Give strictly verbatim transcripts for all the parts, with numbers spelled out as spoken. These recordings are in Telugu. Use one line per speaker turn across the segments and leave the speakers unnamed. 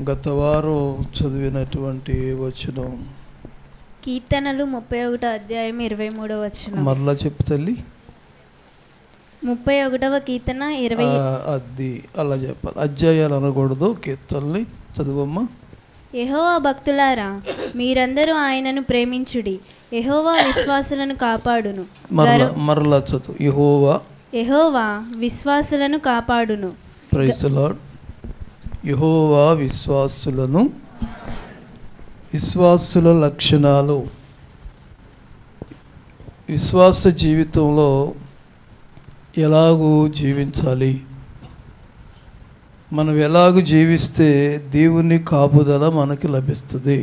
గత వారం చదివినటువంటి వచనం
కీర్తనలు ముప్పై ఒకటో అధ్యాయం ఇరవై మూడవ వచనం.
మరలా చెప్పు తల్లి.
ముప్పై ఒకటవ కీర్తన ఇరవై
అది అలా చెప్పాలి, అధ్యాయాలు అనకూడదు, కీర్తనల్ని చదువమ్మా.
యెహోవా భక్తులారా మీరందరూ ఆయనను ప్రేమించుడి, యెహోవా విశ్వాసులను కాపాడును.
మరలా మరలా చదువు. యెహోవా
యెహోవా విశ్వాసులను కాపాడును.
Praise the lord. యెహోవా విశ్వాసులను, విశ్వాసుల లక్షణాలు. విశ్వాస జీవితంలో ఎలాగూ జీవించాలి, మనం ఎలాగూ జీవిస్తే దేవుని కాపుదల మనకి లభిస్తుంది.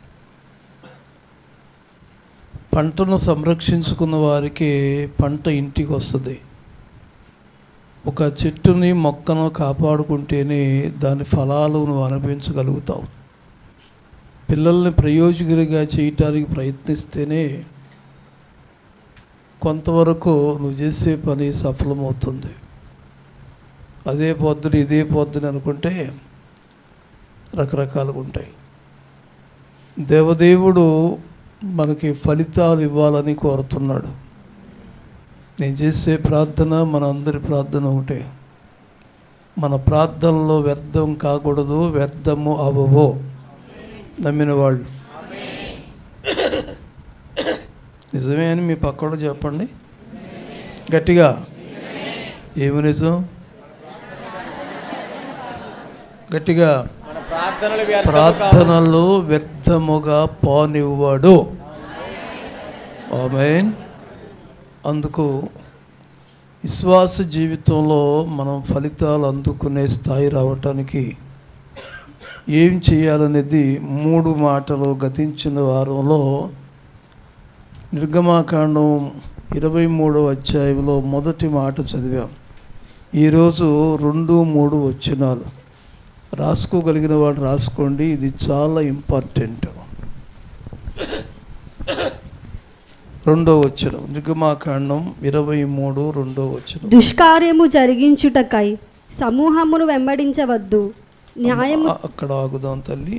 పంటను సంరక్షించుకున్న వారికి పంట ఇంటికి వస్తుంది. ఒక చెట్టుని మొక్కను కాపాడుకుంటేనే దాని ఫలాలు నువ్వు అనుభవించగలుగుతావు. పిల్లల్ని ప్రయోజకులుగా చేయటానికి ప్రయత్నిస్తేనే కొంతవరకు నువ్వు చేసే పని సఫలమవుతుంది. అదే పొద్దున ఇదే పొద్దున అనుకుంటే రకరకాలుగా ఉంటాయి. దేవదేవుడు మనకి ఫలితాలు ఇవ్వాలని కోరుతున్నాడు. నేను చేసే ప్రార్థన, మన అందరి ప్రార్థన ఒకటే. మన ప్రార్థనలో వ్యర్థం కాకూడదు, వ్యర్థము అవ్వవో నమ్మిన వాళ్ళు. నిజమే అని మీ పక్కడు చెప్పండి గట్టిగా. ఏమి నిజం? గట్టిగా. ప్రార్థనలు వ్యర్థముగా పోనివ్వడు. ఆమేన్. అందుకు విశ్వాస జీవితంలో మనం ఫలితాలు అందుకునే స్థాయి రావటానికి ఏం చేయాలనేది మూడు మాటలు గతించిన వారంలో నిర్గమాకాండం ఇరవై మూడవ అధ్యాయంలో మొదటి మాట చదివాం. ఈరోజు రెండు మూడు వచనాలు రాసుకోగలిగిన వాడు రాసుకోండి, ఇది చాలా ఇంపార్టెంట్. రెండో వచనం, నిర్గమాకాండం ఇరవై మూడు రెండో వచనం.
దుష్కార్యము జరిగించుటకై సమూహమును వెంబడించవద్దు, న్యాయము.
అక్కడ ఆగుదాం తల్లి.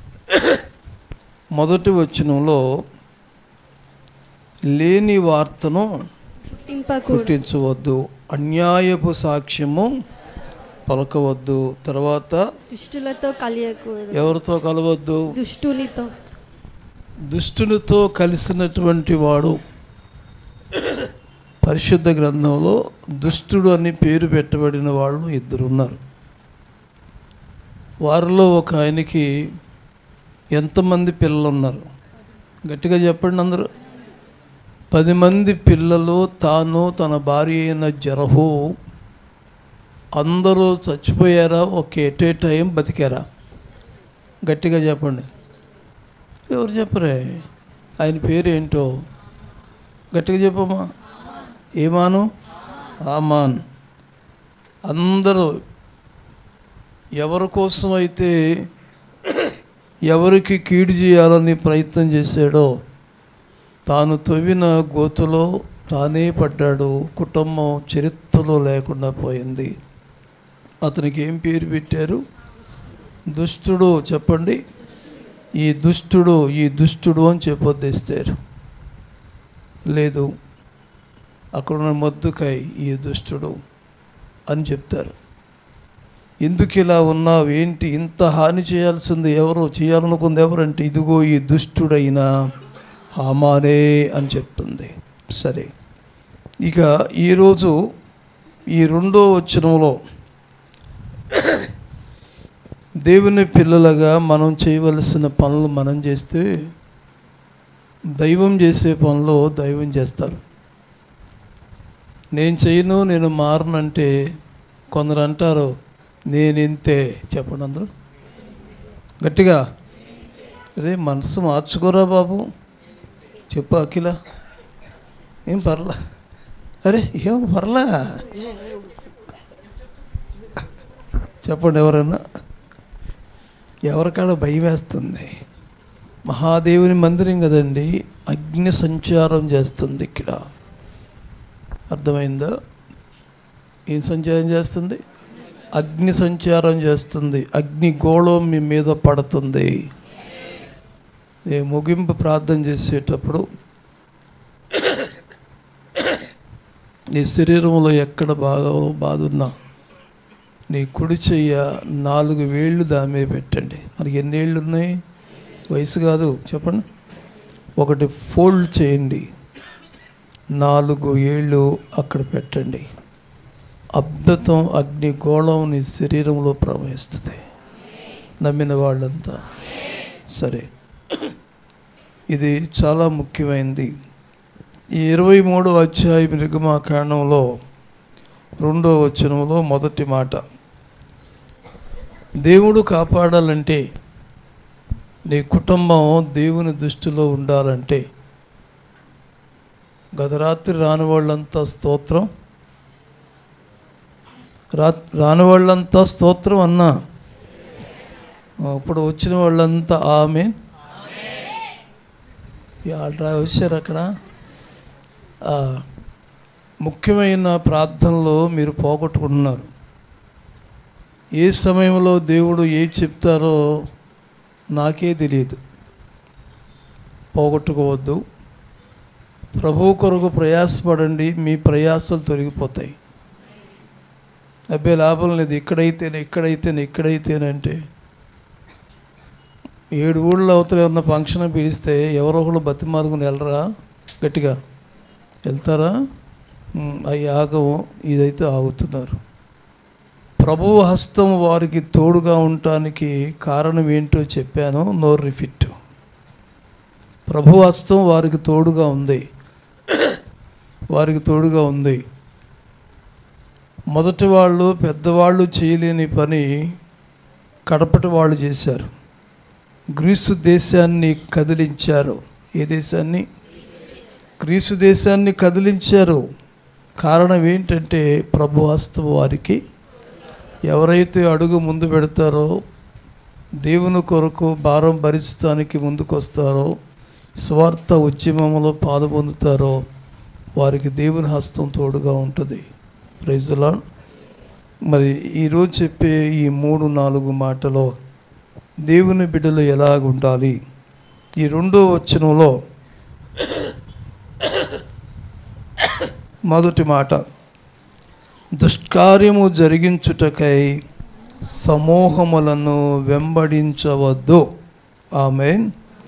మొదటి వచనంలో లేని వార్తను పుట్టించవద్దు, అన్యాయపు సాక్ష్యము పలకవద్దు. తర్వాత
దుష్టులతో కలియకూడదు.
ఎవరితో కలవద్దు?
దుష్టునితో.
దుష్టునితో కలిసినటువంటి వాడు పరిశుద్ధ గ్రంథంలో దుష్టుడు అని పేరు పెట్టబడిన వాళ్ళు ఇద్దరున్నారు. వారిలో ఒక ఆయనకి ఎంతమంది పిల్లలు ఉన్నారు? గట్టిగా చెప్పండి అందరూ. పది మంది పిల్లలు, తాను, తన భార్య అయిన జరహు అందరూ చచ్చిపోయారా? ఒక ఎట్ ఏ టైం బతికారా? గట్టిగా చెప్పండి. ఎవరు చెప్పరే? ఆయన పేరు ఏంటో గట్టిగా చెప్పమ్మా. ఏమాను? ఆమాన్. అందరూ ఎవరి కోసం అయితే ఎవరికి కీడు చేయాలని ప్రయత్నం చేశాడో తాను తవ్విన గోతులో తానే పడ్డాడు. కుటుంబం చరిత్రలో లేకుండా పోయింది. అతనికి ఏం పేరు పెట్టారు? దుష్టుడు. చెప్పండి. ఈ దుష్టుడు, ఈ దుష్టుడు అని చెప్పొద్దేస్తారు. లేదు, అక్కడున్న మొద్దుకై ఈ దుష్టుడు అని చెప్తారు. ఎందుకు ఇలా ఉన్నావు? ఏంటి ఇంత హాని చేయాల్సింది? ఎవరు చేయాలనుకుంది? ఎవరంటే ఇదిగో ఈ దుష్టుడైన హామానే అని చెప్తుంది. సరే, ఇక ఈరోజు ఈ రెండో వచనంలో దేవుని పిల్లలుగా మనం చేయవలసిన పనులు మనం చేస్తే దైవం చేసే పనులు దైవం చేస్తారు. నేను చేయను, నేను మారనంటే కొందరు అంటారు నేను ఇంతే. చెప్పండి అందరూ గట్టిగా. అరే మనసు మార్చుకోరా బాబు. చెప్పు అఖిల. ఏం పర్లా? అరే ఏం పర్లా? చెప్పండి ఎవరన్నా. ఎవరికాడ భయం వేస్తుంది? మహాదేవుని మందిరం కదండి, అగ్ని సంచారం చేస్తుంది ఇక్కడ. అర్థమైందా? ఏం సంచారం చేస్తుంది? అగ్ని సంచారం చేస్తుంది, అగ్ని గోళం మీ మీద పడుతుంది. నేను ముగింపు ప్రార్థన చేసేటప్పుడు నీ శరీరంలో ఎక్కడ బాగా బాధున్నా నీ కుడి చెయ్య నాలుగు వేళ్ళు దామే పెట్టండి. మనకి ఎన్ని ఏళ్ళు ఉన్నాయి? వయసు కాదు, చెప్పండి. ఒకటి ఫోల్డ్ చేయండి, నాలుగు ఏళ్ళు అక్కడ పెట్టండి. అద్భుతం, అగ్ని గోళం నీ శరీరంలో ప్రవహిస్తుంది. నమ్మిన వాళ్ళంతా సరే. ఇది చాలా ముఖ్యమైనది. ఈ ఇరవై మూడో అధ్యాయం నిర్గమాకాండంలో రెండో వచనంలో మొదటి మాట, దేవుడు కాపాడాలంటే, నీ కుటుంబం దేవుని దృష్టిలో ఉండాలంటే, గత రాత్రి రాని వాళ్ళంతా స్తోత్రం, రా రాని వాళ్ళంతా స్తోత్రం అన్నా, ఇప్పుడు వచ్చిన వాళ్ళంతా ఆమేన్. అట్లా వచ్చారు. అక్కడ ముఖ్యమైన ప్రార్థనలో మీరు పోగొట్టుకుంటున్నారు. ఏ సమయంలో దేవుడు ఏ చెప్తారో నాకే తెలియదు. పోగొట్టుకోవద్దు. ప్రభు కొరకు ప్రయాసపడండి, మీ ప్రయాసాలు తొలగిపోతాయి. అబ్బే లాభం లేదు, ఇక్కడైతేనే ఇక్కడైతేనే ఇక్కడైతేనంటే ఏడు ఊళ్ళో అవతల ఉన్న ఫంక్షన్ పిలిస్తే ఎవరో ఒకళ్ళు బతిమాలుకుని వెళ్ళరా? గట్టిగా వెళ్తారా? అవి ఆగవు, ఇదైతే ఆగుతున్నారు. ప్రభువు హస్తం వారికి తోడుగా ఉండటానికి కారణం ఏంటో చెప్పాను. నో రిఫిట్. ప్రభు హస్తం వారికి తోడుగా ఉంది, వారికి తోడుగా ఉంది. మొదటి వాళ్ళు పెద్దవాళ్ళు చేయలేని పని కడపటి వాళ్ళు చేశారు. గ్రీసు దేశాన్ని కదిలించారు. ఏ దేశాన్ని? గ్రీసు దేశాన్ని కదిలించారు. కారణం ఏంటంటే ప్రభు హస్తం వారికి, ఎవరైతే అడుగు ముందు పెడతారో, దేవుని కొరకు భారం భరించడానికి ముందుకు వస్తారో, స్వార్థ ఉద్యమంలో పాల్పొందుతారో వారికి దేవుని హస్తం తోడుగా ఉంటుంది. Praise the lord. మరి ఈరోజు చెప్పే ఈ మూడు నాలుగు మాటలో దేవుని బిడ్డలు ఎలాగ ఉండాలి? ఈ రెండో వచనంలో మొదటి మాట, దుష్కార్యము జరిగించుటకై సమూహములను వెంబడించవద్దు. ఆమేన్.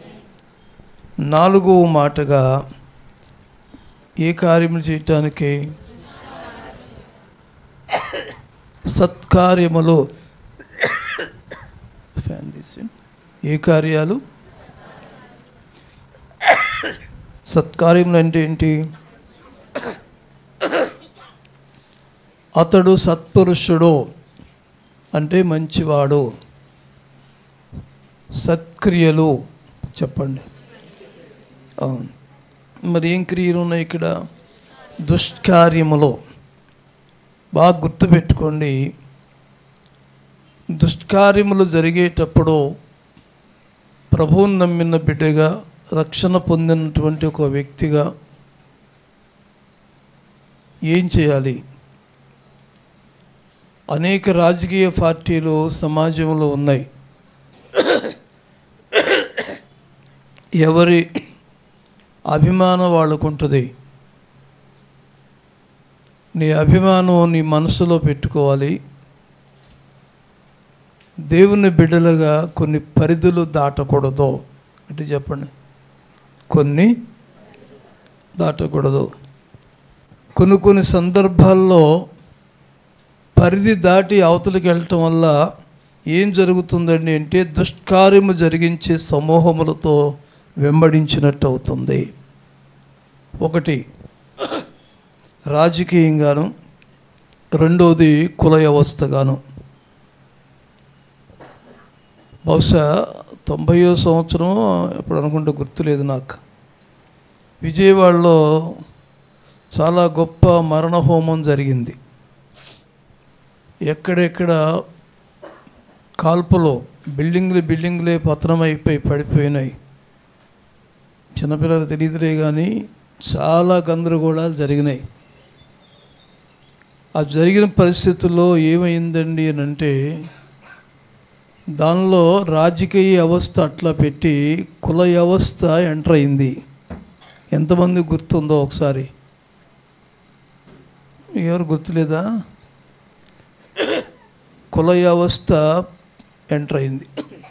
నాలుగవ మాటగా, ఏ కార్యములు చేయటానికి? సత్కార్యములు. ఏ కార్యాలు? సత్కార్యములు అంటే ఏంటి? అతడు సత్పురుషుడు అంటే మంచివాడు. సత్క్రియలు చెప్పండి. మరి ఏం క్రియలు ఉన్నాయి ఇక్కడ? దుష్కార్యములు. బాగా గుర్తుపెట్టుకోండి. దుష్కార్యములు జరిగేటప్పుడు ప్రభువుని నమ్మిన బిడ్డగా, రక్షణ పొందినటువంటి ఒక వ్యక్తిగా ఏం చేయాలి? అనేక రాజకీయ పార్టీలు సమాజంలో ఉన్నాయి. ఎవరి అభిమానం వాళ్ళకు ఉంటుంది. నీ అభిమానం నీ మనసులో పెట్టుకోవాలి. దేవుని బిడ్డలుగా కొన్ని పరిధులు దాటకూడదు. అంటే చెప్పండి, కొన్ని దాటకూడదు. కొన్ని కొన్ని సందర్భాల్లో పరిధి దాటి అవతలికి వెళ్ళటం వల్ల ఏం జరుగుతుందండి అంటే దుష్కార్యము జరిగించే సమూహములతో వెంబడించినట్టు అవుతుంది. ఒకటి రాజకీయంగాను, రెండోది కుల వ్యవస్థగాను. బహుశా తొంభైయో సంవత్సరం ఎప్పుడు అనుకుంటే గుర్తులేదు నాకు, విజయవాడలో చాలా గొప్ప మరణ హోమం జరిగింది. ఎక్కడెక్కడ కాల్పులో బిల్డింగ్లు బిల్డింగ్లే పతనమైపోయి పడిపోయినాయి. చిన్నపిల్లలు తెలియదులే కానీ చాలా గందరగోళాలు జరిగినాయి. ఆ జరిగిన పరిస్థితుల్లో ఏమైందండి అని అంటే, దానిలో రాజకీయ వ్యవస్థ అట్లా పెట్టి కుల వ్యవస్థ ఎంటర్ అయింది. ఎంతమంది గుర్తుందో ఒకసారి? ఎవరు గుర్తులేదా? కుల వ్యవస్థ ఎంటర్ అయింది.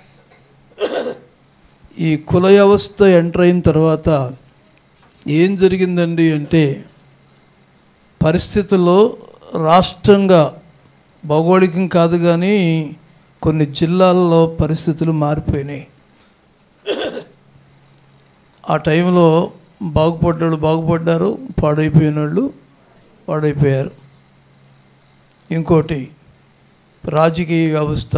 ఈ కుల వ్యవస్థ ఎంటర్ అయిన తర్వాత ఏం జరిగిందండి అంటే, పరిస్థితుల్లో రాష్ట్రంగా భౌగోళికం కాదు కానీ కొన్ని జిల్లాల్లో పరిస్థితులు మారిపోయినాయి. ఆ టైంలో బాగుపడ్డాడు బాగుపడ్డారు, పాడైపోయిన వాళ్ళు పాడైపోయారు. ఇంకోటి రాజకీయ వ్యవస్థ.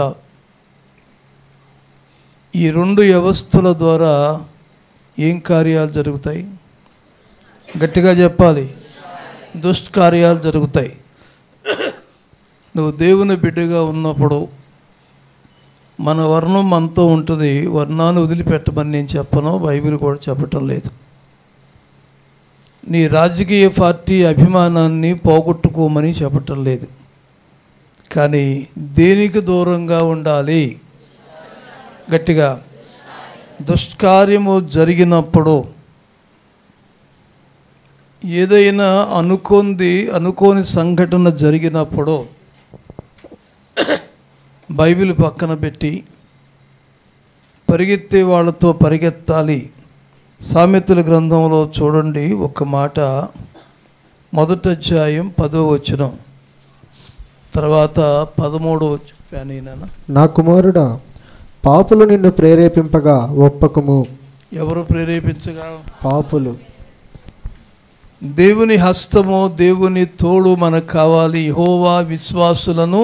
ఈ రెండు వ్యవస్థల ద్వారా ఏం కార్యాలు జరుగుతాయి? గట్టిగా చెప్పాలి. దుష్కార్యాలు జరుగుతాయి. నువ్వు దేవుని బిడ్డగా ఉన్నప్పుడు మన వర్ణం మనతో ఉంటుంది. వర్ణాన్ని వదిలిపెట్టమని నేను చెప్పను, బైబిల్ కూడా చెప్పటం లేదు. నీ రాజకీయ పార్టీ అభిమానాన్ని పోగొట్టుకోమని చెప్పటం లేదు. కానీ దేనికి దూరంగా ఉండాలి? గట్టిగా, దుష్కార్యము జరిగినప్పుడు, ఏదైనా అనుకోంది అనుకోని సంఘటన జరిగినప్పుడు బైబిల్ పక్కన పెట్టి పరిగెత్తే వాళ్ళతో పరిగెత్తాలి. సామెతల గ్రంథంలో చూడండి, ఒక మాట, మొదటి అధ్యాయం పదో వచనం, తర్వాత పదమూడో వచనం.
నా కుమారుడా, పాపులు నిన్ను ప్రేరేపింపగా ఒప్పకము.
ఎవరు ప్రేరేపించగా? పాపులు. దేవుని హస్తము, దేవుని తోడు మనకు కావాలి. యెహోవా విశ్వాసులను,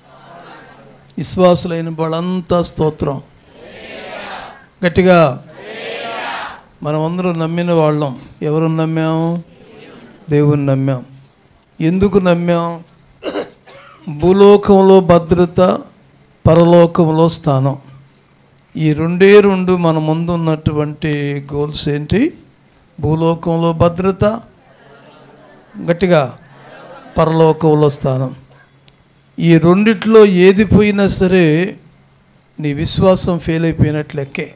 విశ్వాసులైన వాళ్ళంతా స్తోత్రం. గట్టిగా, మనమందరం నమ్మిన వాళ్ళం. ఎవరు నమ్మాం? దేవుని నమ్మాం. ఎందుకు నమ్మాం? భూలోకంలో భద్రత, పరలోకంలో స్థానం. ఈ రెండే రెండు మన ముందు ఉన్నటువంటి గోల్స్ ఏంటి? భూలోకంలో భద్రత, గట్టిగా పరలోకంలో స్థానం. ఈ రెండిట్లో ఏది పోయినా సరే నీ విశ్వాసం ఫెయిల్ అయిపోయినట్లెక్కే.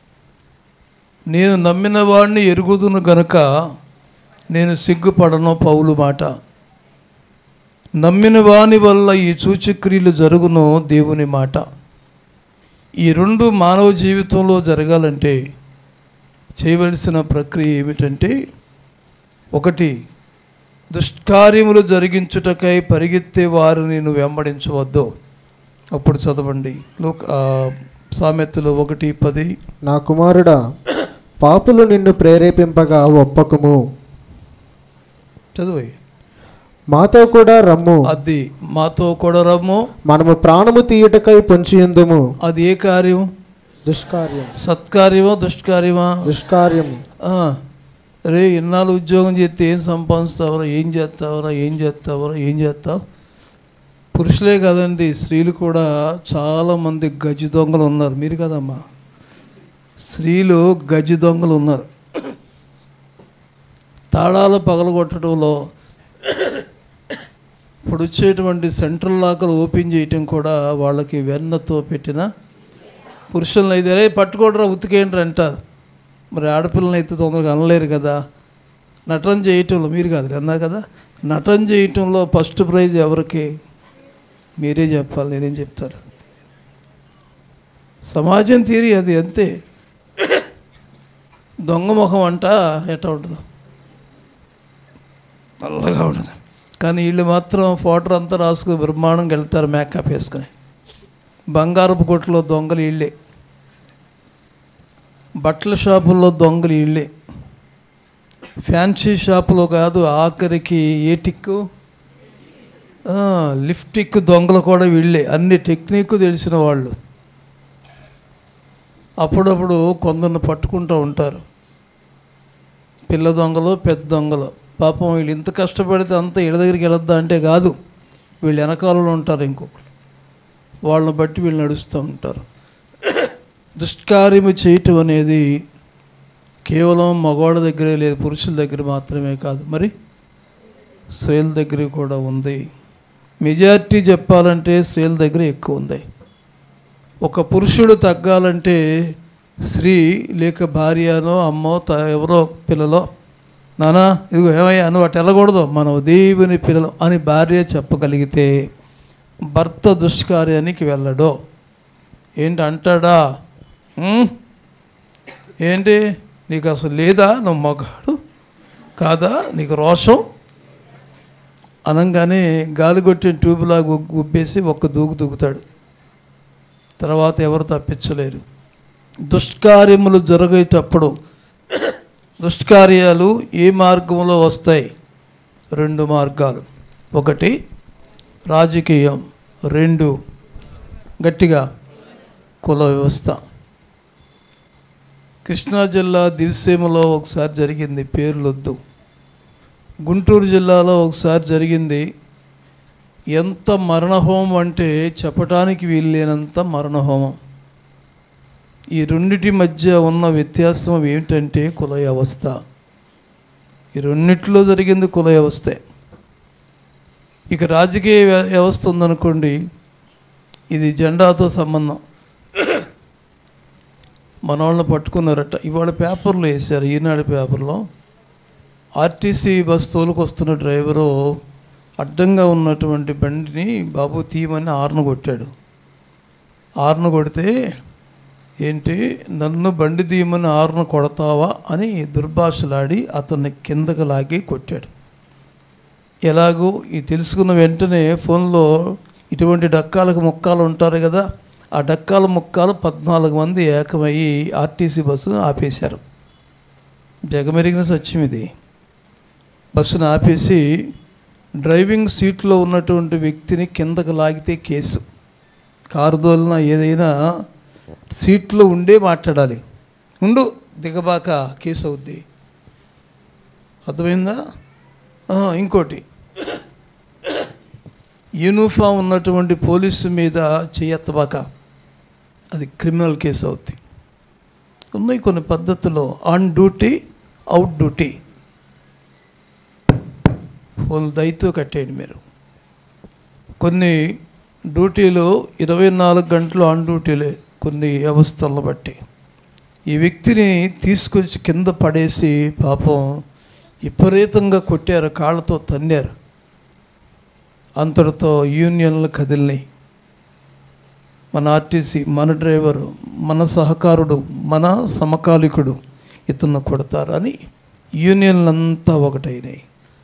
నేను నమ్మిన వాడిని ఎరుగుదును గనుక నేను సిగ్గుపడను, పౌలు మాట. నమ్మిన వాని వల్ల ఈ సూచక్రియలు జరుగును, దేవుని మాట. ఈ రెండు మానవ జీవితంలో జరగాలంటే చేయవలసిన ప్రక్రియ ఏమిటంటే, ఒకటి, దుష్కార్యములు జరిగించుటకై పరిగెత్తే వారిని నువ్వు వెంబడించవద్దు. అప్పుడు చదవండి లోక సామెతలు ఒకటి పది.
నా కుమారుడా, పాపులు నిన్ను ప్రేరేపింపగా ఒప్పకము.
చదువు.
మాతో కూడా రమ్ము.
అది మాతో కూడా రమ్ము,
మనము ప్రాణము తీయుటకై పొంచియుందుము.
అది ఏ కార్యం?
దుష్కార్యం.
సత్కార్యమా దుష్కార్యమా?
దుష్కార్యం.
రే, ఇన్నాళ్ళు ఉద్యోగం చేస్తే ఏం సంపాదిస్తావరా, ఏం చేస్తావరా, ఏం చేస్తావరా, ఏం చేస్తావు? పురుషులే కదండి, స్త్రీలు కూడా చాలామంది గజ్జి దొంగలు ఉన్నారు. మీరు కదమ్మా, స్త్రీలు గజ్జి దొంగలు ఉన్నారు. తాళాలు పగలగొట్టడంలో, ఇప్పుడు వచ్చేటువంటి సెంట్రల్ లాకలు ఓపెన్ చేయటం కూడా వాళ్ళకి వెన్నతో పెట్టిన పురుషులను అయితే రే పట్టుకోడరా ఉతికేంట్రా అంటారు. మరి ఆడపిల్లని అయితే తొందరగా అనలేరు కదా. నటన చేయటంలో, మీరు కాదు అన్నారు కదా, నటన చేయటంలో ఫస్ట్ ప్రైజ్ ఎవరికి? మీరే చెప్పాలి, నేనేం చెప్తారు? సమాజం తీరి అది అంతే. దొంగ ముఖం అంట ఎట్లా ఉంటుంది? నల్లగా ఉంటుంది. కానీ వీళ్ళు మాత్రం ఫోటో అంతా రాసుకుని బ్రహ్మాండంగా వెళ్తారు మేకప్ వేసుకుని. బంగారపు కొట్టులో దొంగలు వీళ్ళే, బట్టల షాపుల్లో దొంగలు వీళ్ళే, ఫ్యాన్సీ షాపులో కాదు ఆఖరికి ఏ టిక్కు లిప్టిక్ దొంగలు కూడా వీళ్ళే. అన్ని టెక్నిక్ తెలిసిన వాళ్ళు. అప్పుడప్పుడు కొందరిని పట్టుకుంటూ ఉంటారు, పిల్ల దొంగలు, పెద్ద దొంగలు. పాపం వీళ్ళు ఇంత కష్టపడితే అంతా వీళ్ళ దగ్గరికి వెళ్ళొద్దా అంటే కాదు, వీళ్ళు వెనకాలలో ఉంటారు ఇంకొకరు, వాళ్ళని బట్టి వీళ్ళు నడుస్తూ ఉంటారు. దుష్కార్యము చేయటం అనేది కేవలం మగవాళ్ళ దగ్గరే లేదు, పురుషుల దగ్గర మాత్రమే కాదు, మరి స్త్రీల దగ్గర కూడా ఉంది. మెజారిటీ చెప్పాలంటే స్త్రీల దగ్గర ఎక్కువ ఉంది. ఒక పురుషుడు తగ్గాలంటే స్త్రీ లేక భార్యనో అమ్మో త ఎవరో పిల్లలో, నానా ఇదిగో ఏమయ్యా నువ్వు అటు వెళ్ళకూడదు, మనం దేవుని పిల్లలు అని భార్య చెప్పగలిగితే భర్త దుష్కార్యానికి వెళ్ళడో. ఏంటి అంటాడా? ఏంటి నీకు అసలు లేదా, నువ్వు మగాడు కాదా, నీకు రోషం అనగానే గాలి కొట్టిన ట్యూబ్లాగా గుబ్బేసి ఒక్క దూకు దూకుతాడు. తర్వాత ఎవరు తప్పించలేరు. దుష్కార్యములు జరిగేటప్పుడు దుష్కార్యాలు ఏ మార్గంలో వస్తాయి? రెండు మార్గాలు. ఒకటి రాజకీయం, రెండు గట్టిగా కుల వ్యవస్థ. కృష్ణా జిల్లా దివిసీమలో ఒకసారి జరిగింది, పేర్లొద్దు. గుంటూరు జిల్లాలో ఒకసారి జరిగింది. ఎంత మరణహోమం అంటే చెప్పటానికి వీల్లేనంత మరణహోమం. ఈ రెండిటి మధ్య ఉన్న వ్యత్యాసం ఏమిటంటే కుల వ్యవస్థ. ఈ రెండిట్లో జరిగింది కుల వ్యవస్థే. ఇక రాజకీయ వ్యవస్థ ఉందనుకోండి, ఇది జెండాతో సంబంధం. మన వాళ్ళని పట్టుకున్నారట. ఇవాళ పేపర్లో వేశారు, ఈనాడు పేపర్లో. ఆర్టీసీ బస్ తోలుకొస్తున్న డ్రైవరు అడ్డంగా ఉన్నటువంటి బండిని బాబు తీయమని ఆర్ను కొట్టాడు. ఆర్ను కొడితే ఏంటి నన్ను బండి తీయమని ఆరును కొడతావా అని దుర్భాషలాడి అతన్ని కిందకు లాగి కొట్టాడు. ఎలాగో ఈ తెలుసుకున్న వెంటనే ఫోన్లో ఇటువంటి డక్కాలకు ముక్కాలు ఉంటారు కదా, ఆ డక్కాల ముక్కాలు పద్నాలుగు మంది ఏకమయ్యి ఆర్టీసీ బస్సును ఆపేశారు. జగమెరిగిన సత్యం ఇది. బస్సును ఆపేసి డ్రైవింగ్ సీట్లో ఉన్నటువంటి వ్యక్తిని కిందకు లాగితే కేసు. కారు దోలిన ఏదైనా సీట్లో ఉండే మాట్లాడాలి, ఉండు దిగబాక కేసు అవుద్ది. అర్థమైందా? ఇంకోటి, యూనిఫామ్ ఉన్నటువంటి పోలీసు మీద చేయెత్తబాక, అది క్రిమినల్ కేసు అవుద్ది. ఉన్నాయి కొన్ని పద్ధతులు. On duty, out duty. Phone దయతో కట్టేయండి మీరు. కొన్ని డ్యూటీలు ఇరవై నాలుగు గంటలు ఆన్ డ్యూటీలే కొన్ని వ్యవస్థలను బట్టి. ఈ వ్యక్తిని తీసుకొచ్చి కింద పడేసి పాపం విపరీతంగా కొట్టారు, కాళ్ళతో తన్నారు. అంతటితో యూనియన్లు కదిలినాయి. మన ఆర్టీసీ, మన డ్రైవరు, మన సహకారుడు, మన సమకాలికుడు ఇతను కొడతారని యూనియన్లంతా ఒకటైనాయి.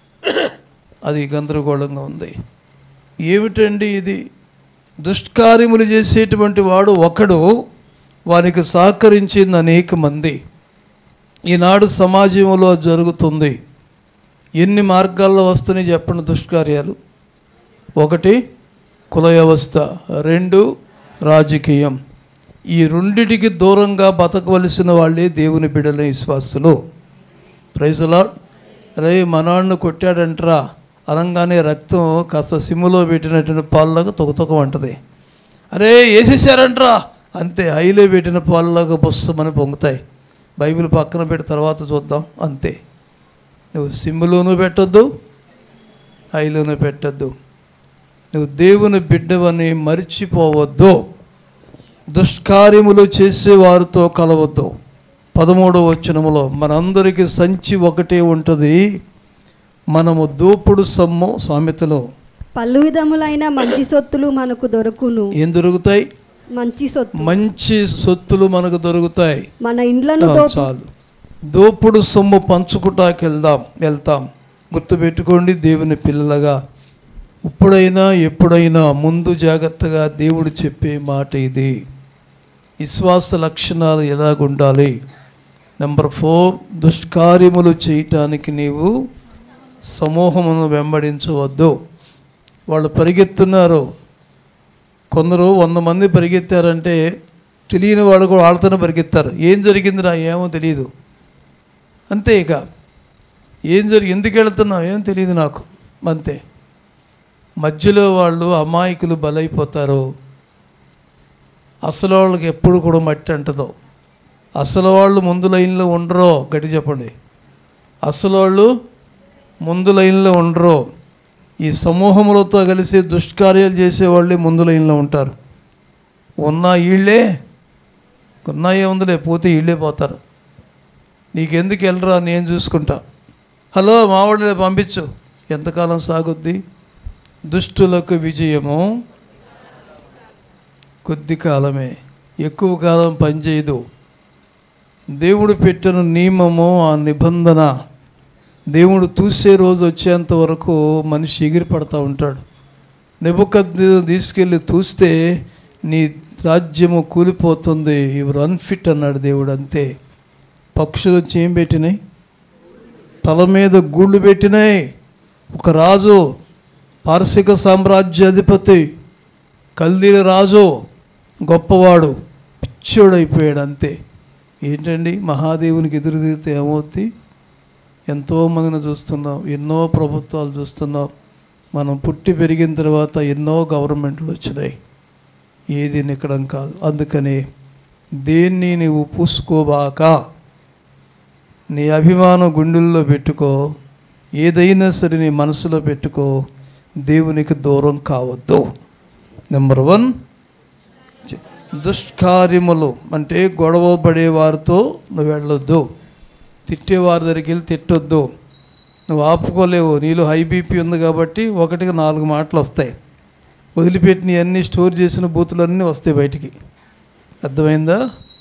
అది గందరగోళంగా ఉంది. ఏమిటండి ఇది? దుష్కార్యములు చేసేటువంటి వాడు ఒకడు, వారికి సహకరించింది అనేక మంది. ఈనాడు సమాజంలో జరుగుతుంది. ఎన్ని మార్గాల్లో వస్తున్నాయి చెప్పండి దుష్కార్యాలు? ఒకటి కుల వ్యవస్థ, రెండు రాజకీయం. ఈ రెండిటికి దూరంగా బతకవలసిన వాళ్ళే దేవుని బిడ్డలే విశ్వాసులు. Praise lord. రే మనాన్ని కొట్టాడంటరా అనగానే రక్తం కాస్త సిమ్ములో పెట్టినటువంటి పాలలాగా తొగతొక అంటది. అరే వేసేసారంటరా అంతే, హైలో పెట్టిన పాలలాగా బొස්සమని పొంగుతాయి. బైబిల్ పక్కన పెట్టి తర్వాత చూద్దాం అంతే. నువ్వు సిమ్ములోనూ పెట్టద్దు, హైలోనూ పెట్టద్దు. నువ్వు దేవుని బిడ్డవని మరిచిపోవద్దు. దుష్కార్యములు చేసేవారితో కలవద్దు. పదమూడవ వచనములో మనందరికీ సంచి ఒకటే ఉంటుంది, మనము దోపుడు సొమ్ము. సామెతలో
పలు విధములైన మంచి సొత్తులు మనకు దొరుకును.
ఏం దొరుకుతాయి?
మంచి సొత్తు,
మంచి సొత్తులు మనకు దొరుకుతాయి.
మన ఇండ్లను
చాలు. దోపుడు సొమ్ము పంచుకుంటాకి వెళ్దాం వెళ్తాం గుర్తుపెట్టుకోండి దేవుని పిల్లలుగా. ఇప్పుడైనా ఎప్పుడైనా ముందు జాగ్రత్తగా దేవుడు చెప్పే మాట ఇది. విశ్వాస లక్షణాలు ఎలాగుండాలి? నెంబర్ ఫోర్, దుష్కార్యములు చేయటానికి నీవు సమూహమును వెంబడించవద్దు. వాళ్ళు పరిగెత్తున్నారు. కొందరు వంద మంది పరిగెత్తారంటే తెలియని వాళ్ళు కూడా వాళ్ళతోనే పరిగెత్తారు. ఏం జరిగింది రా ఏమో తెలియదు అంతే. ఇక ఏం జరిగి ఎందుకు వెళుతున్నావు ఏం తెలియదు నాకు అంతే. మధ్యలో వాళ్ళు అమాయకులు బలైపోతారు. అసలు వాళ్ళకి ఎప్పుడు కూడా మట్టి అంటదో. అసలు వాళ్ళు ముందు లైన్లో ఉండరో, గట్టి చెప్పండి. అసలు వాళ్ళు ముందు లైన్లో ఉండరు. ఈ సమూహములతో కలిసి దుష్కార్యాలు చేసేవాళ్ళే ముందు లైన్లో ఉంటారు. ఉన్న వీళ్ళే ఉన్నాయే ఉందిలే, పోతే వీళ్ళే పోతారు. నీకెందుకు వెళ్ళరా, నేను చూసుకుంటా. హలో మావాళ్ళే పంపించు. ఎంతకాలం సాగుద్ది? దుష్టులకు విజయము కొద్ది కాలమే, ఎక్కువ కాలం పనిచేయదు. దేవుడు పెట్టిన నియమము, ఆ నిబంధన దేవుడు చూసే రోజు వచ్చేంత వరకు మనిషి ఎగిరి పడతా ఉంటాడు. నెబుకద్నెజరు తీసుకెళ్ళి చూస్తే నీ రాజ్యము కూలిపోతుంది, ఇవరు అన్ఫిట్ అన్నాడు దేవుడు. అంతే. పక్షులు వచ్చి ఏం పెట్టినాయి? తల మీద గూళ్ళు పెట్టినాయి. ఒక రాజు, పారసిక సామ్రాజ్యాధిపతి, కల్దీల రాజు, గొప్పవాడు, పిచ్చోడైపోయాడు. అంతే. ఏంటండి, మహాదేవునికి ఎదురు తిరిగితే ఏమవుతుంది? ఎంతోమందిని చూస్తున్నాం, ఎన్నో ప్రభుత్వాలు చూస్తున్నాం. మనం పుట్టి పెరిగిన తర్వాత ఎన్నో గవర్నమెంట్లు వచ్చినాయి. ఏది నిక్కడం కాదు. అందుకని దేన్ని నీవు పూసుకోబాక, నీ అభిమానం గుండెల్లో పెట్టుకో. ఏదైనా సరే నీ మనసులో పెట్టుకో. దేవునికి దూరం కావద్దు. నెంబర్ వన్, దుష్కార్యములు అంటే గొడవ పడేవారితో నువ్వు వెళ్ళొద్దు. తిట్టేవారి దగ్గరికి వెళ్ళి తిట్టొద్దు. నువ్వు ఆపుకోలేవు. నీలో హై బీపీ ఉంది కాబట్టి ఒకటికి నాలుగు మాటలు వస్తాయి. వదిలిపెట్టిన అన్నీ స్టోర్ చేసిన బూతులన్నీ వస్తాయి బయటికి. అర్థమైందా?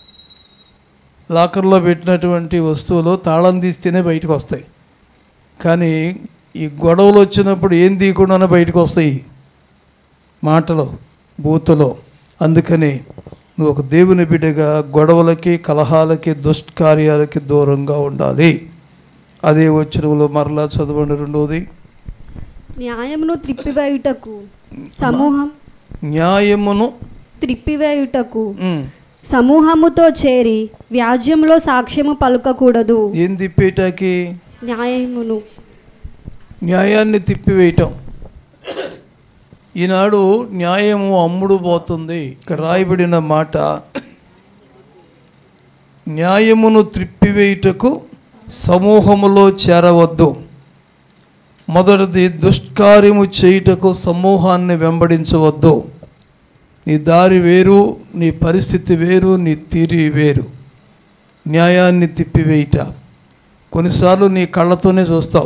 లాకర్లో పెట్టినటువంటి వస్తువులు తాళం తీస్తేనే బయటకు వస్తాయి. కానీ ఈ గొడవలు వచ్చినప్పుడు ఏం తీయకుండానే బయటకు వస్తాయి మాటలు, బూతులు. అందుకని నువ్వు ఒక దేవుని బిడ్డగా గొడవలకి, కలహాలకి, దుష్కార్యాలకి దూరంగా ఉండాలి. అదే వచనంలో మరలా చదవండి. రెండవది,
న్యాయమును త్రిప్పివేయుటకు సమూహం
న్యాయమును
త్రిప్పివేయుటకు సమూహముతో చేరి వ్యాజ్యంలో సాక్ష్యము పలుకకూడదు.
ఏం తిప్పేటాకి?
న్యాయమును,
న్యాయాన్ని తిప్పివేయటం. ఈనాడు న్యాయము అమ్ముడు పోతుంది. ఇక్కడ రాయబడిన మాట, న్యాయమును త్రిప్పివేయుటకు సమూహములో చేరవద్దు. మొదటిది, దుష్కార్యము చేయుటకు సమూహాన్ని వెంబడించవద్దు. నీ దారి వేరు, నీ పరిస్థితి వేరు, నీ తీరి వేరు. న్యాయాన్ని తిప్పివేయుట. కొన్నిసార్లు నీ కళ్ళతోనే చూస్తావు,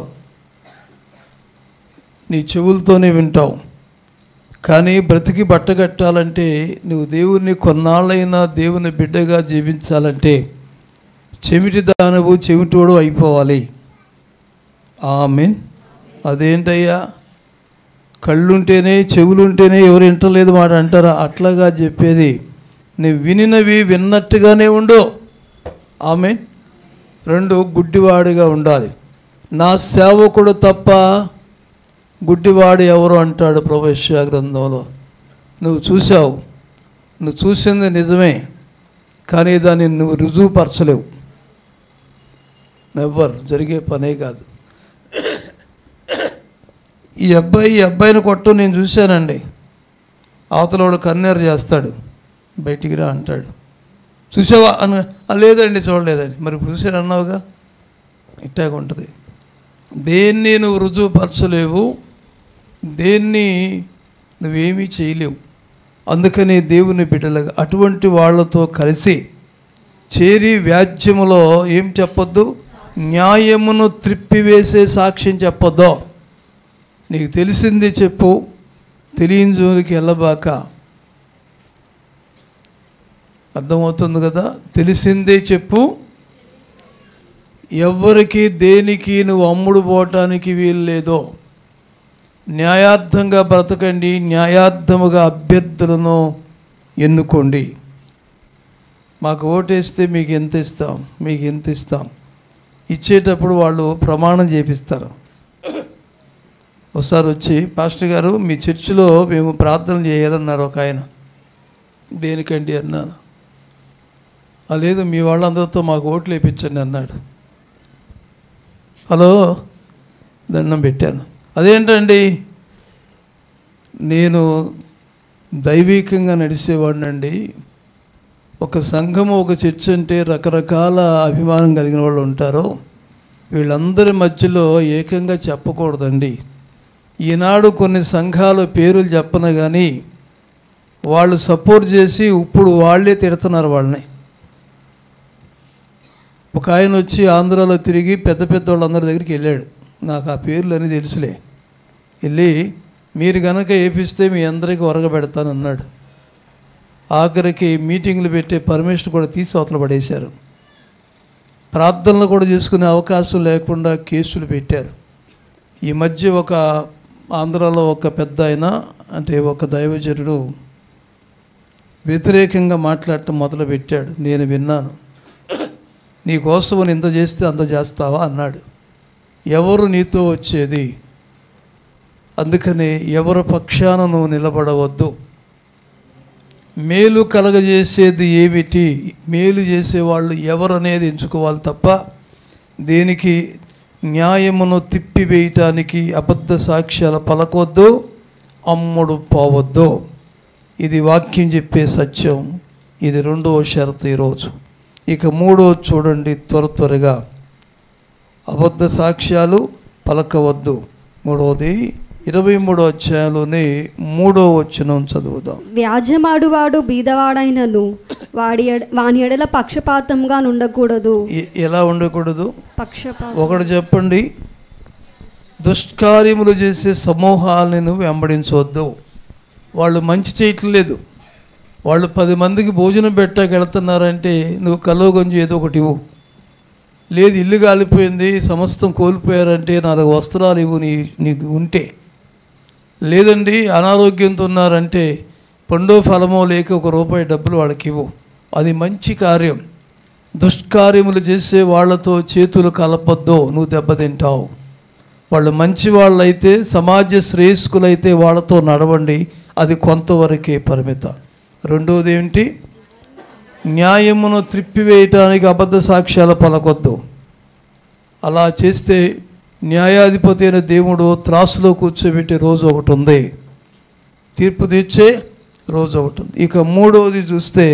నీ చెవులతోనే వింటావు. కానీ బ్రతికి బట్టగట్టాలంటే, నువ్వు దేవుని కొన్నాళ్ళైనా దేవుని బిడ్డగా జీవించాలంటే చెమిటి దానవు చెవిటోడు అయిపోవాలి. ఆమేన్. అదేంటయ్యా, కళ్ళుంటేనే చెవులుంటేనే ఎవరు వింటలేదు మాట అంటారా? అట్లాగా చెప్పేది, నువ్వు వినినవి విన్నట్టుగానే ఉండు. ఆమేన్. రెండు, గుడ్డివాడిగా ఉండాలి. నా సేవకుడు తప్ప గుడ్డివాడు ఎవరు అంటాడు ప్రభువు యెషయా గ్రంథంలో. నువ్వు చూసావు, నువ్వు చూసింది నిజమే, కానీ దాన్ని నువ్వు రుజువుపరచలేవు. నెవర్ జరిగే పనే కాదు. ఈ అబ్బాయి ఈ అబ్బాయిని కొట్టు నేను చూశానండి. అవతలవాడు కన్నీరు చేస్తాడు, బయటికి రా అంటాడు. చూసావా అని, లేదండి చూడలేదండి. మరి చూసాను అన్నావుగా. ఇట్టాగ ఉంటుంది. దేన్ని నువ్వు రుజువుపరచలేవు, దేన్ని నువ్వేమీ చేయలేవు. అందుకని దేవుని బిడ్డలుగా అటువంటి వాళ్ళతో కలిసి చేరి వ్యాజ్యములో ఏం చెప్పొద్దు? న్యాయమును త్రిప్పివేసే సాక్ష్యం చెప్పొద్దు. నీకు తెలిసింది చెప్పు, తెలియని జోలికి వెళ్ళబాక. అర్థమవుతుంది కదా? తెలిసిందే చెప్పు. ఎవరికి దేనికి నువ్వు అమ్ముడు పోవటానికి వీలు లేదో. న్యాయార్థంగా బ్రతకండి, న్యాయార్థముగా అభ్యర్థులను ఎన్నుకోండి. మాకు ఓటేస్తే మీకు ఎంత ఇస్తాం, మీకు ఎంత ఇస్తాం. ఇచ్చేటప్పుడు వాళ్ళు ప్రమాణం చేపిస్తారు. ఒకసారి వచ్చి, పాస్టర్ గారు మీ చర్చిలో మేము ప్రార్థన చేయాలన్నారు ఒక ఆయన. దేనికండి అన్నాను. లేదు, మీ వాళ్ళందరితో మాకు ఓట్లు వేయించండి అన్నాడు. హలో, దండం పెట్టాను. అదేంటండి, నేను దైవికంగా నడిచేవాడినండి. ఒక సంఘము, ఒక చర్చ్ అంటే రకరకాల అభిమానం కలిగిన వాళ్ళు ఉంటారు. వీళ్ళందరి మధ్యలో ఏకంగా చెప్పకూడదండి. ఈనాడు కొన్ని సంఘాల పేర్లు చెప్పను కానీ వాళ్ళు సపోర్ట్ చేసి ఇప్పుడు వాళ్ళే తిడుతున్నారు వాళ్ళని. ఒక ఆయన వచ్చి ఆంధ్రాలో తిరిగి పెద్ద పెద్ద వాళ్ళందరి దగ్గరికి వెళ్ళాడు. నాకు ఆ పేర్లు అని తెలుసులే. వెళ్ళి మీరు కనుక ఏపిస్తే మీ అందరికీ ఒరగబెడతానన్నాడు. ఆఖరికి మీటింగ్లు పెట్టే పర్మిషన్ కూడా తీసి అవతల పడేశారు. ప్రార్థనలు కూడా చేసుకునే అవకాశం లేకుండా కేసులు పెట్టారు. ఈ మధ్య ఒక ఆంధ్రాలో ఒక పెద్ద ఆయన అంటే ఒక దైవజనుడు వ్యతిరేకంగా మాట్లాడటం మొదలుపెట్టాడు. నేను విన్నాను. నీకోసం ఇంత చేస్తే అంత చేస్తావా అన్నాడు. ఎవరు నీతో వచ్చేది? అందుకని ఎవరి పక్షాన నువ్వు నిలబడవద్దు. మేలు కలగజేసేది ఏమిటి, మేలు చేసేవాళ్ళు ఎవరనేది ఎంచుకోవాలి తప్ప దేనికి న్యాయమును తిప్పివేయటానికి అబద్ధ సాక్ష్యాలు పలకొద్దు, అమ్ముడు పోవద్దు. ఇది వాక్యం చెప్పే సత్యం. ఇది రెండవ షరతు ఈరోజు. ఇక మూడో చూడండి త్వర త్వరగా. అబద్ధ సాక్ష్యాలు పలకవద్దు. మూడవది ఇరవై మూడో అధ్యాయంలోనే మూడో వచనం చదువుదాం.
వ్యాజ్యమాడువాడు బీదవాడైనను వాడి ఎడ- వాని ఎడల పక్షపాతంగా ఉండకూడదు.
ఎ- ఎలా ఉండకూడదు?
పక్షపాతం
ఒకటి చెప్పండి. దుష్కార్యములు చేసే సమూహాలను వెంబడించవద్దు. వాళ్ళు మంచి చేయట్లేదు. వాళ్ళు పది మందికి భోజనం పెట్టాక వెళ్తున్నారంటే నువ్వు కలువ గంజి ఏదో ఒకటి ఇవ్వు. లేదు ఇల్లు కాలిపోయింది సమస్తం కోల్పోయారంటే నాలుగు వస్త్రాలు ఇవ్వు నీ నీకు ఉంటే. లేదండి అనారోగ్యంతో ఉన్నారంటే పండో ఫలమో లేక ఒక రూపాయి డబ్బులు వాళ్ళకి ఇవ్వు. అది మంచి కార్యం. దుష్కార్యములు చేసే వాళ్ళతో చేతులు కలపొద్దు, నువ్వు దెబ్బతింటావు. వాళ్ళు మంచి వాళ్ళైతే సమాజ శ్రేయస్కులైతే వాళ్ళతో నడవండి. అది కొంతవరకే పరిమితం. రెండవది ఏంటి? న్యాయమును త్రిప్పివేయటానికి అబద్ధ సాక్ష్యాలు పలకొద్దు. అలా చేస్తే న్యాయాధిపతి అయిన దేవుడు త్రాసులో కూర్చోబెట్టే రోజు ఒకటి ఉంది. తీర్పు తీర్చే రోజు ఒకటి ఉంది. ఇక మూడవది చూస్తే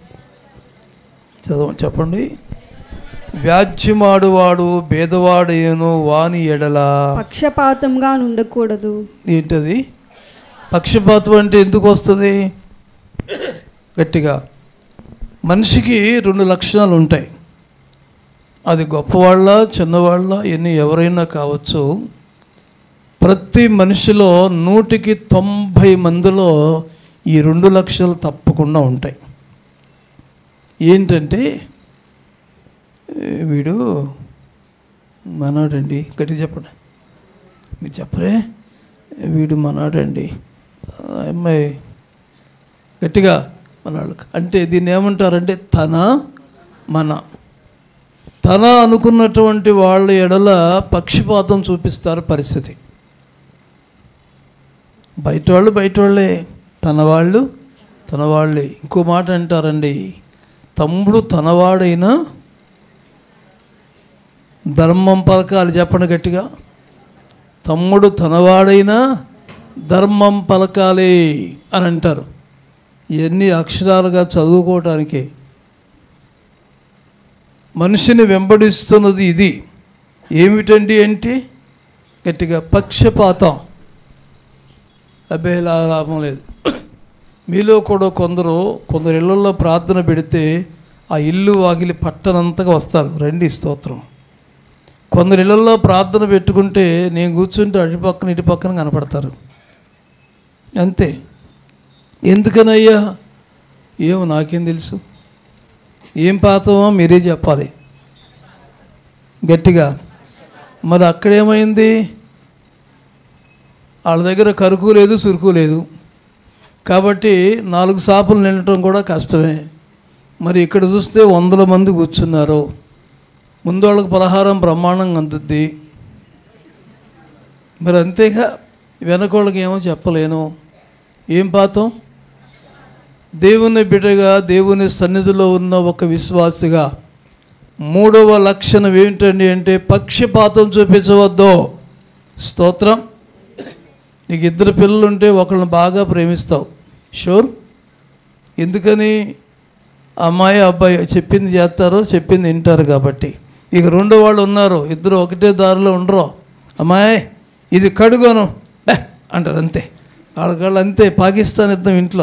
చదవ చెప్పండి. వ్యాజ్యమాడువాడు భేదవాడేను వాని ఎడల
పక్షపాతంగా ఉండకూడదు.
ఏంటది? పక్షపాతం అంటే ఎందుకు వస్తుంది? గట్టిగా మనిషికి రెండు లక్షణాలు ఉంటాయి. అది గొప్పవాళ్ళ చిన్నవాళ్ళ ఎన్ని ఎవరైనా కావచ్చు. ప్రతి మనిషిలో నూటికి తొంభై మందిలో ఈ రెండు లక్షలు తప్పకుండా ఉంటాయి. ఏంటంటే వీడు మనోడండి, గట్టి చెప్పండి, మీరు చెప్పరే, వీడు మనోడండి, అమ్మాయి గట్టిగా మనవాళ్ళు అంటే దీన్ని ఏమంటారంటే తన మన తన అనుకున్నటువంటి వాళ్ళ ఎడల పక్షపాతం చూపిస్తారు. పరిస్థితి బయట వాళ్ళు బయట వాళ్ళే, తన వాళ్ళు తన వాళ్ళే. ఇంకో మాట అంటారండి, తమ్ముడు తనవాడైనా ధర్మం పలకాలి. చెప్పండి గట్టిగా. తమ్ముడు తనవాడైనా ధర్మం పలకాలి అని అంటారు. ఇవన్నీ అక్షరాలుగా చదువుకోవటానికి మనిషిని వెంబడిస్తున్నది ఇది. ఏమిటండి అంటే గట్టిగా పక్షపాతం. అబ్బే లాభం లేదు. మీలో కూడా కొందరు కొందరు ఇళ్లలో ప్రార్థన పెడితే ఆ ఇల్లు వాకిలి పట్టనంతగా వస్తారు. రండి స్తోత్రం. కొందరు ఇళ్లలో ప్రార్థన పెట్టుకుంటే నేను కూర్చుంటే అటు పక్కన ఇటు పక్కన కనపడతారు. అంతే. ఎందుకనయ్యా? ఏమో నాకేం తెలుసు. ఏం పాతమో మీరే చెప్పాలి గట్టిగా. మరి అక్కడేమైంది? వాళ్ళ దగ్గర కరుకు లేదు సురుకు లేదు కాబట్టి నాలుగు సాపులు నిండటం కూడా కష్టమే. మరి ఇక్కడ చూస్తే వందల మంది కూర్చున్నారు. ముందు వాళ్ళకి పలహారం బ్రహ్మాండంగా అందుద్ది. మరి అంతేగా వెనకోళ్ళకి ఏమో చెప్పలేను. ఏం పాతం? దేవుని బిడ్డగా దేవుని సన్నిధిలో ఉన్న ఒక విశ్వాసిగా మూడవ లక్షణం ఏమిటండి అంటే పక్షపాతం చూపించవద్దు. స్తోత్రం. నీకు ఇద్దరు పిల్లలుంటే ఒకళ్ళని బాగా ప్రేమిస్తావు, షూర్. ఎందుకని? అమ్మాయి అబ్బాయి చెప్పింది చేస్తారో చెప్పింది వింటారు కాబట్టి. ఇక రెండు వాళ్ళు ఉన్నారు, ఇద్దరు ఒకటే దారిలో ఉండరు. అమ్మాయి ఇది కడుగోను బే అంటారు అంతే. వాళ్ళకాళ్ళు అంతే. పాకిస్తాన్ యుద్ధం ఇంట్లో.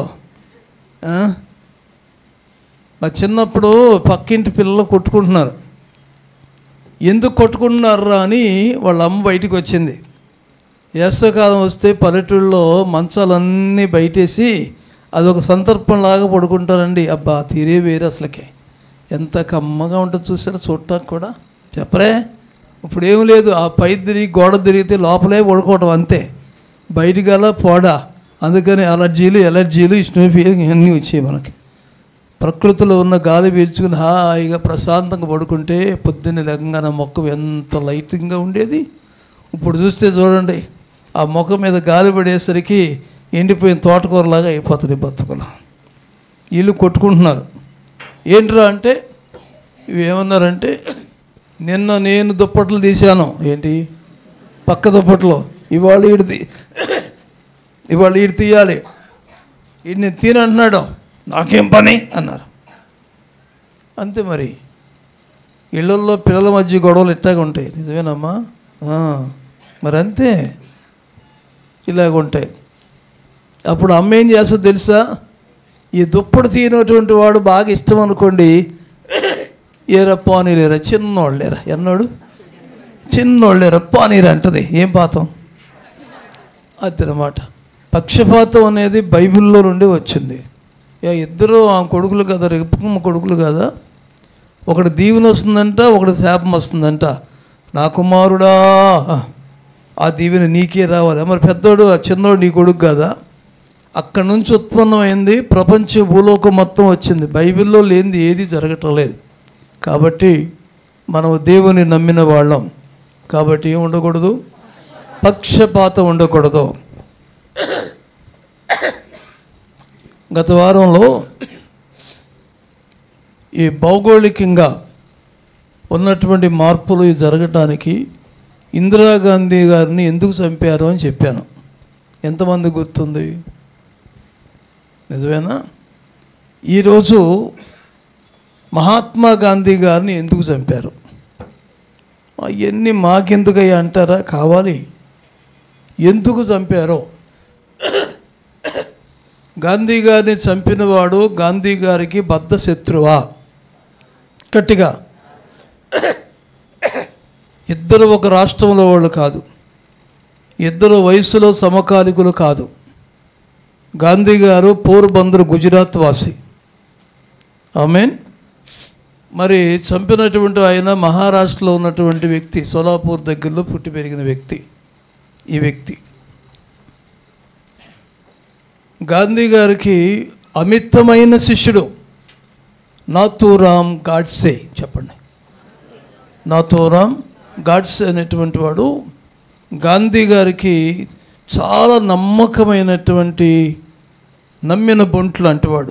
మా చిన్నప్పుడు పక్కింటి పిల్లలు కొట్టుకుంటున్నారు. ఎందుకు కొట్టుకుంటున్నారా అని వాళ్ళ అమ్మ బయటికి వచ్చింది. వేసవకాలం వస్తే పల్లెటూళ్ళలో మంచాలన్నీ బయటేసి అదొక సందర్భంలాగా పడుకుంటారండి. అబ్బా తీరే వేరే అసలుకే. ఎంత కమ్మగా ఉంటుంది చూసారా చూడటానికి కూడా. చెప్పరే ఇప్పుడు ఏం లేదు. ఆ పై తిరిగి గోడ తిరిగితే లోపలే పడుకోవటం అంతే. బయటికల్లా పోడా. అందుకని అలర్జీలు ఎలర్జీలు స్నోఫియర్ ఇవన్నీ వచ్చాయి మనకి. ప్రకృతిలో ఉన్న గాలి పీల్చుకుని హాయిగా ప్రశాంతంగా పడుకుంటే పొద్దున్నే లెగ్గానే మొక్క ఎంత లైటింగ్గా ఉండేది. ఇప్పుడు చూస్తే చూడండి ఆ మొక్క మీద గాలి పడేసరికి ఎండిపోయిన తోటకూరలాగా అయిపోతుంది బతుకులు. వీళ్ళు కొట్టుకుంటున్నారు. ఏంట్రా అంటే ఇవి ఏమన్నారంటే, నిన్న నేను దుప్పట్లు తీశాను. ఏంటి పక్క దుప్పట్లో, ఇవాళ ఈడు ఇవాళ ఈడు తీయాలి, ఈడు నేను తీనంటున్నాడు, నాకేం పని అన్నారు. అంతే మరి. ఇళ్ళల్లో పిల్లల మధ్య గొడవలు ఇట్టాగా ఉంటాయి. నిజమేనమ్మా? మరి అంతే, ఇలాగ ఉంటాయి. అప్పుడు అమ్మ ఏం చేస్తుందో తెలుసా? ఈ దుప్పటి తీయనటువంటి వాడు బాగా ఇష్టం అనుకోండి, ఏరా పానీలేరా చిన్నోళ్ళేరా, ఎన్నోడు చిన్నోళ్ళేరా పానీరా అంటది. ఏం పాతం అదనమాట. పక్షపాతం అనేది బైబిల్లో నుండి వచ్చింది. ఇద్దరు ఆ కొడుకులు కదా, రేపు కొడుకులు కదా. ఒకటి దీవెన వస్తుందంట, ఒకటి శాపం వస్తుందంట. నా కుమారుడా ఆ దీవెన నీకే రావాలి. మరి పెద్దోడు ఆ చిన్నోడు నీ కొడుకు కదా. అక్కడి నుంచి ఉత్పన్నమైంది ప్రపంచ భూలోకం మొత్తం వచ్చింది. బైబిల్లో లేనిది ఏది జరగటం లేదు. కాబట్టి మనం దేవుని నమ్మిన వాళ్ళం కాబట్టి ఏం ఉండకూడదు, పక్షపాతం ఉండకూడదు. గత వారంలో ఈ భౌగోళికంగా ఉన్నటువంటి మార్పులు జరగటానికి ఇందిరాగాంధీ గారిని ఎందుకు చంపారు అని చెప్పాను. ఎంతమంది గుర్తుంది? నిజమేనా? ఈరోజు మహాత్మా గాంధీ గారిని ఎందుకు చంపారు? అవన్నీ మాకెందుకయ్యా అంటారా? కావాలి. ఎందుకు చంపారో. గాంధీ గారిని చంపినవాడు గాంధీ గారికి బద్ధ శత్రువా? గట్టిగా. ఇద్దరు ఒక రాష్ట్రంలో వాళ్ళు కాదు, ఇద్దరు వయసులో సమకాలికులు కాదు. గాంధీ గారు పోర్బందర్ గుజరాత్ వాసి. ఆమెన్. మరి చంపినటువంటి ఆయన మహారాష్ట్రలో ఉన్నటువంటి వ్యక్తి, సోలాపూర్ దగ్గరలో పుట్టి పెరిగిన వ్యక్తి ఈ వ్యక్తి. గాంధీ గారికి అమితమైన శిష్యుడు నాథూరామ్ గాడ్సే. చెప్పండి. నాథూరామ్ గాడ్సే అనేటువంటి వాడు గాంధీ గారికి చాలా నమ్మకమైనటువంటి నమ్మిన బొంట్లు అంటేవాడు.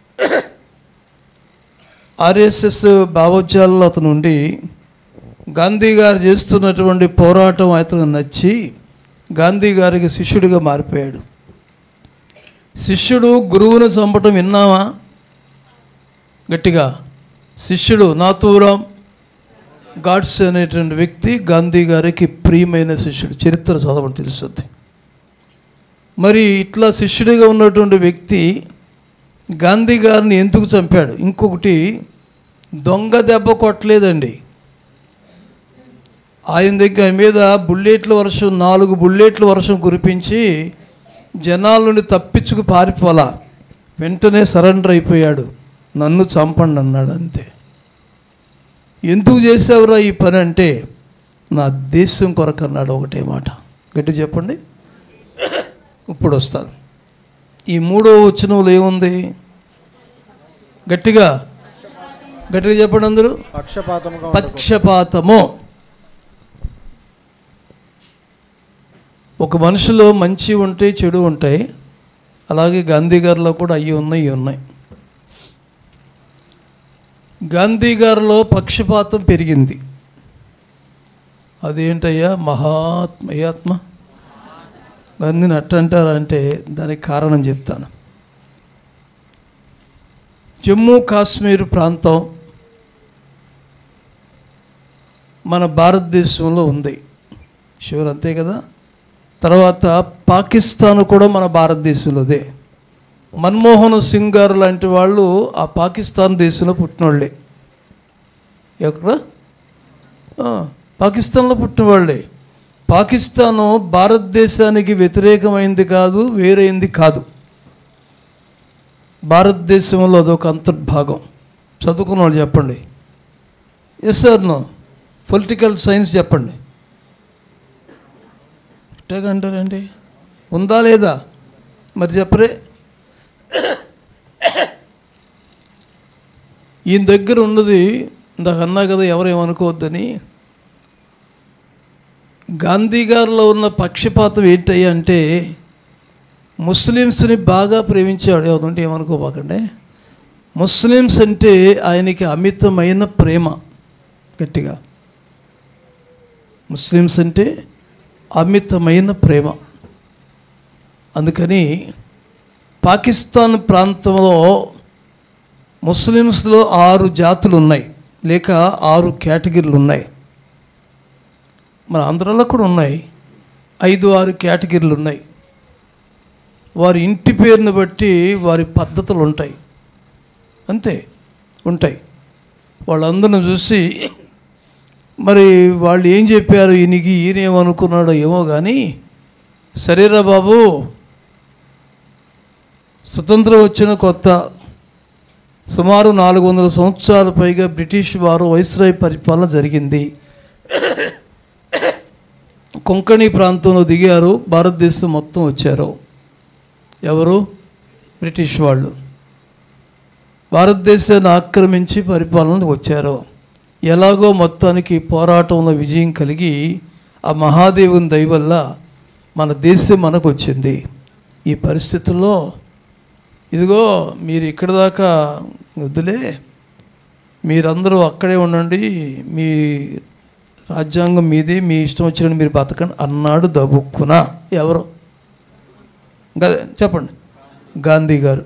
ఆర్ఎస్ఎస్ భావోద్యాలలో అతను ఉండి గాంధీ గారు చేస్తున్నటువంటి పోరాటం అతను నచ్చి గాంధీ గారికి శిష్యుడిగా మారిపోయాడు. శిష్యుడు గురువును చంపటం విన్నావా? గట్టిగా. శిష్యుడు నాథూరామ్ గాడ్సే అనేటువంటి వ్యక్తి గాంధీ గారికి ప్రియమైన శిష్యుడు. చరిత్ర చదవడం తెలుస్తుంది. మరి ఇట్లా శిష్యుడిగా ఉన్నటువంటి వ్యక్తి గాంధీ గారిని ఎందుకు చంపాడు? ఇంకొకటి, దొంగ దెబ్బ కొట్టలేదండి. ఆయన దగ్గర మీద బుల్లెట్ల వర్షం, నాలుగు బుల్లెట్ల వర్షం కురిపించి జనాల నుండి తప్పించుకు పారిపోలా. వెంటనే సరెండర్ అయిపోయాడు. నన్ను చంపండి అన్నాడు. అంతే. ఎందుకు చేసావురా ఈ పని అంటే, నా దేశం కొరకు అన్నాడు. ఒకటే మాట. గట్టి చెప్పండి. ఇప్పుడు వస్తాను. ఈ మూడో వచనంలో ఏముంది? గట్టిగా గట్టిగా చెప్పండి అందరూ.
పక్షపాతము.
పక్షపాతము. ఒక మనిషిలో మంచి ఉంటాయి, చెడు ఉంటాయి. అలాగే గాంధీ గారిలో కూడా అవి ఉన్నాయి, ఇవి ఉన్నాయి. గాంధీ గారిలో పక్షపాతం పెరిగింది. అదేంటయ్యా? మహాత్మ ఏ ఆత్మ? గాంధీని అట్టంటారంటే దానికి కారణం చెప్తాను. జమ్మూ కాశ్మీర్ ప్రాంతం మన భారతదేశంలో ఉంది. షూర్ అంతే కదా. తర్వాత పాకిస్తాన్ కూడా మన భారతదేశంలోదే. మన్మోహన్ సింగ్ గారు లాంటి వాళ్ళు ఆ పాకిస్తాన్ దేశంలో పుట్టినవాళ్ళే. ఎక్కడ? పాకిస్తాన్లో పుట్టిన వాళ్ళే. పాకిస్తాను భారతదేశానికి వ్యతిరేకమైంది కాదు, వేరైంది కాదు. భారతదేశంలో అదొక అంతర్భాగం. చదువుకున్న వాళ్ళు చెప్పండి. Yes sir no political science చెప్పండి. ఎట్టాగా అంటారండి? ఉందా లేదా? మరి చెప్పరే. ఈయన దగ్గర ఉన్నది ఇందాక అన్నా కదా, ఎవరేమనుకోవద్దని. గాంధీ గారిలో ఉన్న పక్షపాతం ఏంటయ్యా అంటే ముస్లిమ్స్ని బాగా ప్రేమించాడు. ఎవరంటే ఏమనుకోబాకండి. ముస్లిమ్స్ అంటే ఆయనకి అమితమైన ప్రేమ. గట్టిగా ముస్లిమ్స్ అంటే అమితమైన ప్రేమ. అందుకని పాకిస్తాన్ ప్రాంతంలో ముస్లిమ్స్లో ఆరు జాతులు ఉన్నాయి, లేక ఆరు కేటగిరీలు ఉన్నాయి. మన ఆంధ్రాలో కూడా ఉన్నాయి. ఐదు ఆరు కేటగిరీలు ఉన్నాయి. వారి ఇంటి పేరుని బట్టి వారి పద్ధతులు ఉంటాయి, అంతే ఉంటాయి. వాళ్ళందరిని చూసి మరి వాళ్ళు ఏం చెప్పారు, ఈయనకి ఈయనేమనుకున్నాడో ఏమో కానీ, సరేరా బాబు, స్వతంత్రం వచ్చిన కొత్త సుమారు నాలుగు వందల సంవత్సరాల పైగా బ్రిటిష్ వారు వైస్రాయ్ పరిపాలన జరిగింది. కొంకణి ప్రాంతంలో దిగారు, భారతదేశం మొత్తం వచ్చారు. ఎవరు? బ్రిటిష్ వాళ్ళు. భారతదేశాన్ని ఆక్రమించి పరిపాలనకు వచ్చారు. ఎలాగో మొత్తానికి పోరాటంలో విజయం కలిగి ఆ మహాదేవుని దయ వల్ల మన దేశం మనకు వచ్చింది. ఈ పరిస్థితుల్లో ఇదిగో మీరు ఇక్కడ దాకా వద్దులే, మీరందరూ అక్కడే ఉండండి, మీ రాజ్యాంగం మీది, మీ ఇష్టం వచ్చినట్టు మీరు బతకండి అన్నాడు దబుక్కున. ఎవరు? చెప్పండి. గాంధీ గారు.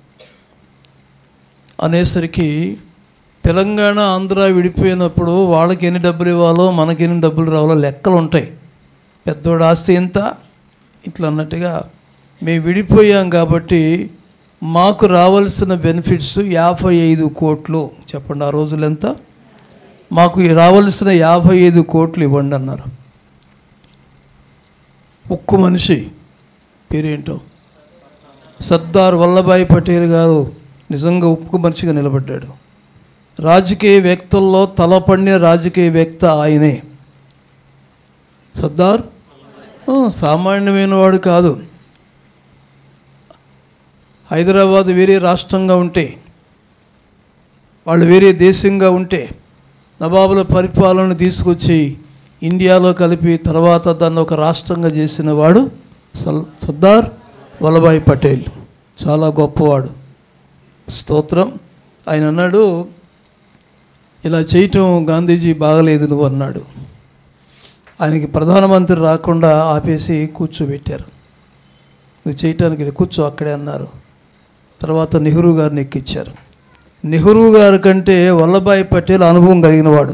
అనేసరికి తెలంగాణ ఆంధ్ర విడిపోయినప్పుడు వాళ్ళకి ఎన్ని డబ్బులు ఇవ్వాలో మనకి ఎన్ని డబ్బులు రావాలో లెక్కలు ఉంటాయి. పెద్దోడు ఆస్తి ఎంత ఇట్లా అన్నట్టుగా మేము విడిపోయాం కాబట్టి మాకు రావాల్సిన బెనిఫిట్స్ యాభై ఐదు కోట్లు. చెప్పండి ఆ రోజులు ఎంత? మాకు రావాల్సిన యాభై ఐదు కోట్లు ఇవ్వండి అన్నారు. ఉక్కు మనిషి పేరేంటో, సర్దార్ వల్లభాయ్ పటేల్ గారు నిజంగా ఉక్కు మనిషిగా నిలబడ్డాడు. రాజకీయవేత్తల్లో తలపడిన రాజకీయవేత్త ఆయనే. సర్దార్ సామాన్యమైన వాడు కాదు. హైదరాబాద్ వేరే రాష్ట్రంగా ఉంటే, వాళ్ళు వేరే దేశంగా ఉంటే నవాబుల పరిపాలనను తీసుకొచ్చి ఇండియాలో కలిపి తర్వాత దాన్ని ఒక రాష్ట్రంగా చేసిన వాడు సర్దార్ వల్లభాయ్ పటేల్. చాలా గొప్పవాడు. స్తోత్రం. ఆయన అన్నాడు, ఇలా చేయటం గాంధీజీ బాగలేదు నువ్వు అన్నాడు. ఆయనకి ప్రధానమంత్రి రాకుండా ఆపేసి కూర్చోబెట్టారు. నువ్వు చేయటానికి కూర్చో అక్కడే అన్నారు. తర్వాత నెహ్రూ గారిని ఎక్కించారు. నెహ్రూ గారి కంటే వల్లభాయ్ పటేల్ అనుభవం కలిగినవాడు,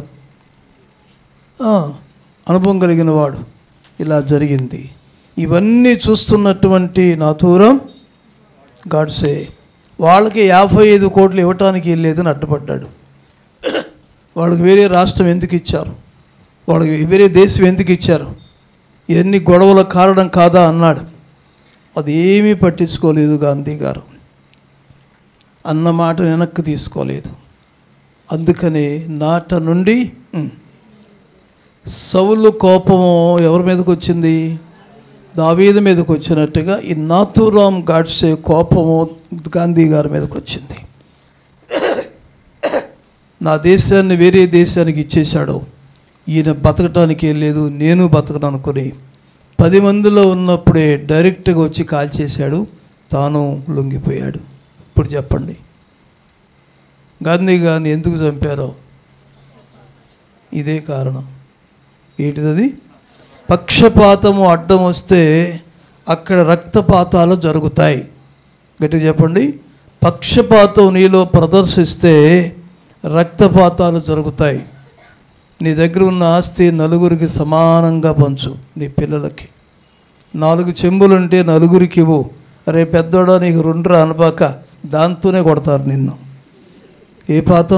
అనుభవం కలిగినవాడు. ఇలా జరిగింది. ఇవన్నీ చూస్తున్నటువంటి నాథూరాం గాడ్సే వాళ్ళకి యాభై ఐదు కోట్లు ఇవ్వటానికి వెళ్ళేదని అడ్డుపడ్డాడు. వాళ్ళకి వేరే రాష్ట్రం ఎందుకు ఇచ్చారు, వాళ్ళకి వేరే దేశం ఎందుకు ఇచ్చారు, ఎన్ని గొడవల కారణం కాదా అన్నాడు. అది ఏమీ పట్టించుకోలేదు గాంధీ గారు. అన్న మాట వెనక్కి తీసుకోలేదు. అందుకని నాట నుండి సౌలు కోపము ఎవరి మీదకి వచ్చింది? దావీదు మీదకి వచ్చినట్టుగా ఈ నాథూరాం గాడ్సే కోపము గాంధీ గారి మీదకి వచ్చింది. నా దేశాన్ని వేరే దేశానికి ఇచ్చేశాడు, ఈయన బతకటానికి లేదు, నేను బతకను అనుకుని పది మందిలో ఉన్నప్పుడే డైరెక్ట్గా వచ్చి కాల్ చేశాడు, తాను లొంగిపోయాడు. ఇప్పుడు చెప్పండి, గాంధీ గారిని ఎందుకు చంపారో? ఇదే కారణం. ఏంటిది? పక్షపాతము అడ్డం వస్తే అక్కడ రక్తపాతాలు జరుగుతాయి. గట్టిగా చెప్పండి. పక్షపాతం నీలో ప్రదర్శిస్తే రక్తపాతాలు జరుగుతాయి. నీ దగ్గర ఉన్న ఆస్తి నలుగురికి సమానంగా పంచు, నీ పిల్లలకి. నాలుగు చెంబులుంటే నలుగురికి ఇవ్వు. రే పెద్దోడా నీకు రెండు రా అనబాక, దాంతోనే కొడతారు నిన్ను. ఏ పాతం?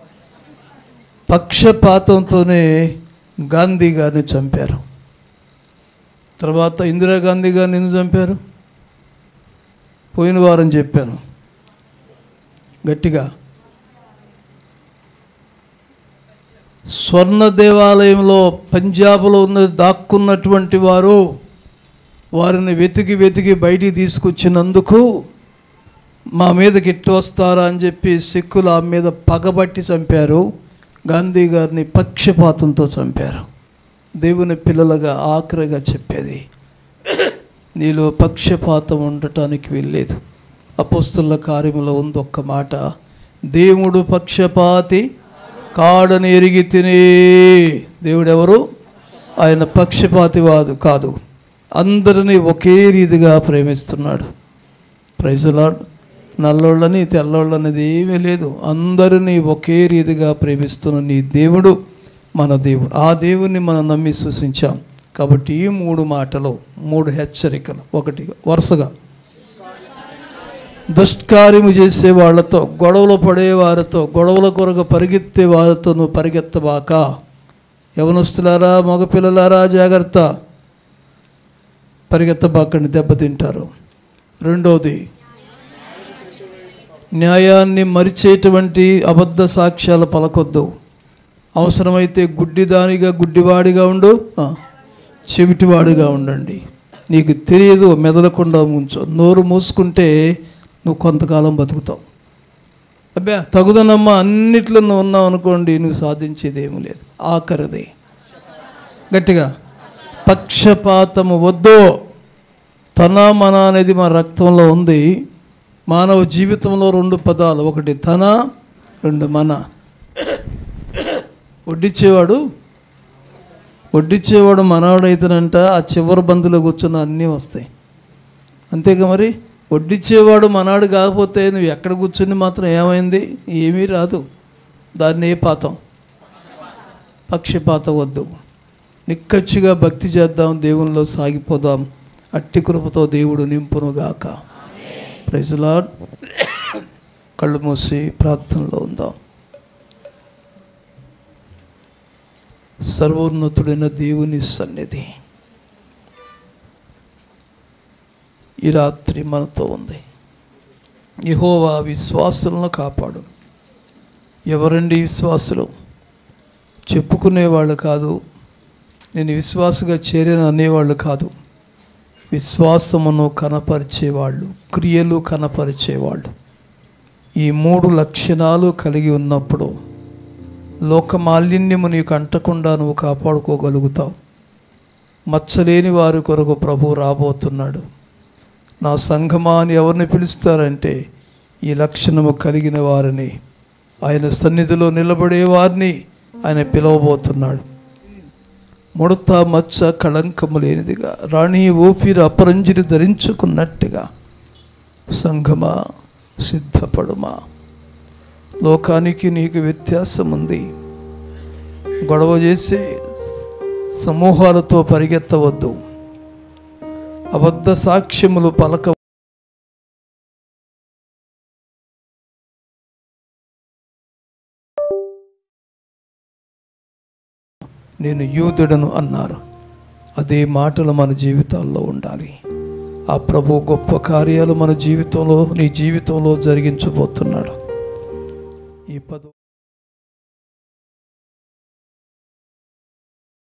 పక్షపాతంతోనే గాంధీ గారిని చంపారు. తర్వాత ఇందిరాగాంధీ గారిని ఎందుకు చంపారు? పోయిన వారం చెప్పాను గట్టిగా. స్వర్ణ దేవాలయంలో పంజాబ్లో ఉన్న దాక్కున్నటువంటి వారు వారిని వెతికి వెతికి బయటికి తీసుకొచ్చినందుకు మా మీదకి ఇట్టు వస్తారా అని చెప్పి సిక్కులు ఆ మీద పగబట్టి చంపారు. గాంధీ గారిని పక్షపాతంతో చంపారు. దేవుని పిల్లలుగా ఆఖరిగా చెప్పేది, నీలో పక్షపాతం ఉండటానికి వీల్లేదు. అపోస్తలుల కార్యములో ఉంది ఒక్క మాట, దేవుడు పక్షపాతి కాడని ఎరిగి తినే. దేవుడెవరు? ఆయన పక్షపాతి వాదు కాదు, అందరినీ ఒకే రీతిగా ప్రేమిస్తున్నాడు. Praise the lord. నల్లోళ్ళని తెల్లోళ్ళనేది ఏమీ లేదు, అందరినీ ఒకే రీతిగా ప్రేమిస్తున్న నీ దేవుడు మన దేవుడు. ఆ దేవుణ్ణి మనం నమ్మి సూచించాం. కాబట్టి ఈ మూడు మాటలు, మూడు హెచ్చరికలు. ఒకటి వరుసగా, దుష్కార్యము చేసే వాళ్ళతో, గొడవలు పడే వారితో, గొడవల కొరకు పరిగెత్తే వారితో నువ్వు పరిగెత్తబాక. యవనస్తులారా, మగపిల్లలారా జాగ్రత్త, పరిగెత్తబాకండి, దెబ్బతింటారు. రెండవది, న్యాయాన్ని మరిచేటువంటి అబద్ధ సాక్ష్యాలు పలకొద్దు. అవసరమైతే గుడ్డిదానిగా గుడ్డివాడిగా ఉండు, చెవిటివాడిగా ఉండండి. నీకు తెలియదు, మెదలకుండా ఉంచు. నోరు మూసుకుంటే నువ్వు కొంతకాలం బతుకుతావు. అబ్బా తగుదనమ్మా అన్నిట్లో నువ్వు ఉన్నావు అనుకోండి, నువ్వు సాధించేది ఏమీ లేదు. ఆఖరిది గట్టిగా, పక్షపాతము వద్దు. తన మన అనేది మన రక్తంలో ఉంది. మానవ జీవితంలో రెండు పదాలు, ఒకటి తన, రెండు మన. వడ్డిచ్చేవాడు వడ్డిచ్చేవాడు మనవాడైతేనంట ఆ చివరి బంధులో కూర్చున్న అన్నీ వస్తాయి. అంతేగా మరి. వడ్డిచ్చేవాడు మనవాడు కాకపోతే నువ్వు ఎక్కడ కూర్చుని మాత్రం ఏమైంది? ఏమీ రాదు. దాన్ని ఏ పాతం? పక్షపాతం వద్దు. నిక్కచ్చిగా భక్తి చేద్దాం, దేవునిలో సాగిపోదాం. అట్టి కృపతో దేవుడు నింపునుగాక. Praise the lord. కళ్ళు మూసి ప్రార్థనలో ఉందాం. సర్వోన్నతుడైన దేవుని సన్నిధి ఈ రాత్రి మనతో ఉంది. యెహోవా విశ్వాసులను కాపాడు. ఎవరండి విశ్వాసులు? చెప్పుకునేవాళ్ళు కాదు, నేను విశ్వాసగా చేరాను అనేవాళ్ళు కాదు. విశ్వాసమును కనపరిచేవాళ్ళు, క్రియలు కనపరిచేవాళ్ళు. ఈ మూడు లక్షణాలు కలిగి ఉన్నప్పుడు లోక మాలిన్యము నీకు అంటకుండా నువ్వు కాపాడుకోగలుగుతావు. మచ్చలేని వారి కొరకు ప్రభు రాబోతున్నాడు. నా సంఘమా అని ఎవరిని పిలుస్తారంటే ఈ లక్షణము కలిగిన వారిని, ఆయన సన్నిధిలో నిలబడే వారిని ఆయన పిలవబోతున్నాడు. ముడత మచ్చ కళంకము లేనిదిగా, రాణి ఊపిరి అపరంజిని ధరించుకున్నట్టుగా సంఘమా సిద్ధపడుమా. లోకానికి నీకు వ్యత్యాసం ఉంది. గొడవ చేసి సమూహాలతో పరిగెత్తవద్దు. అబద్ధ సాక్ష్యములు పలక నేను యూదుడను అన్నారు. అదే మాటలు మన జీవితాల్లో ఉండాలి. ఆ ప్రభు గొప్ప కార్యాలు మన జీవితంలో, నీ జీవితంలో జరిగించబోతున్నాడు. ఈ పదు